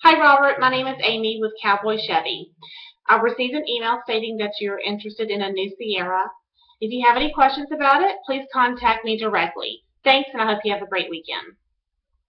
Hi, Robert. My name is Amy with Cowboy Chevy. I received an email stating that you're interested in a new Sierra. If you have any questions about it, please contact me directly. Thanks, and I hope you have a great weekend.